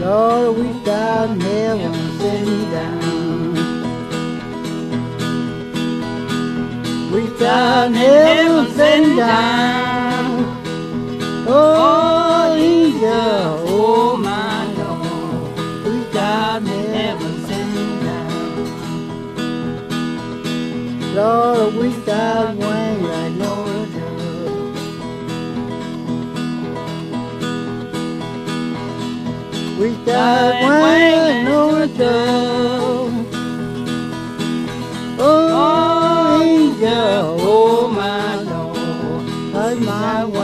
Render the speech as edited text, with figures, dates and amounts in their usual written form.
Lord, we down heaven sitting down. We down heaven sitting down. Oh, angel, oh my Lord, we down heaven sitting down. Lord, we down wing like Lord dove. We down wing like Lord dove. Oh, angel, oh my Lord, like my